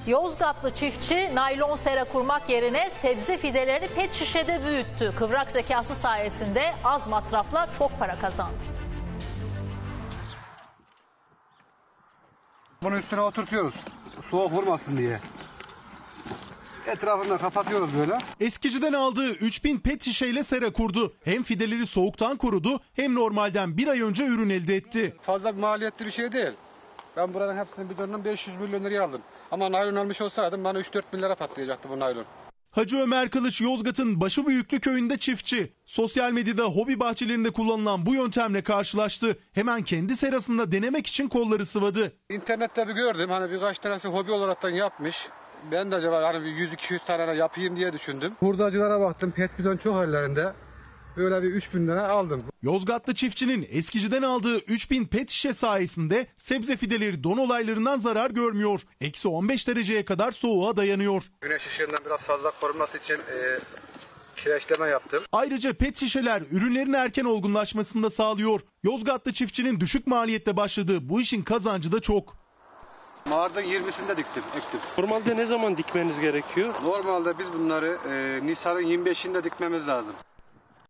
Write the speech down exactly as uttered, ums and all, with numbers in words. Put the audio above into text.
Yozgatlı çiftçi naylon sera kurmak yerine sebze fidelerini pet şişede büyüttü. Kıvrak zekası sayesinde az masrafla çok para kazandı. Bunu üstüne oturtuyoruz. Soğuk vurmasın diye. Etrafını da kapatıyoruz böyle. Eskiciden aldığı üç bin pet şişeyle sera kurdu. Hem fideleri soğuktan korudu hem normalden bir ay önce ürün elde etti. Fazla maliyetli bir şey değil. Ben buranın hepsini bir dönem beş yüz milyon liraya aldım. Ama naylon almış olsaydım bana üç dört bin lira patlayacaktı bu naylon. Hacı Ömer Kılıç Yozgat'ın Başıbüyüklü köyünde çiftçi. Sosyal medyada hobi bahçelerinde kullanılan bu yöntemle karşılaştı. Hemen kendi serasında denemek için kolları sıvadı. İnternette bir gördüm, hani birkaç tanesi hobi olaraktan yapmış. Ben de acaba hani bir yüz iki yüz tane yapayım diye düşündüm. Hurdacılara baktım, pet bidon çok hallerinde. Böyle bir üç bin lira aldım. Yozgatlı çiftçinin eskiciden aldığı üç bin pet şişe sayesinde sebze fideleri don olaylarından zarar görmüyor. Eksi on beş dereceye kadar soğuğa dayanıyor. Güneş ışığından biraz fazla korunması için e, kireçleme yaptım. Ayrıca pet şişeler ürünlerin erken olgunlaşmasını da sağlıyor. Yozgatlı çiftçinin düşük maliyette başladığı bu işin kazancı da çok. Mart'ın yirmisinde diktim, ektim. Normalde ne zaman dikmeniz gerekiyor? Normalde biz bunları e, Nisan'ın yirmi beşinde dikmemiz lazım.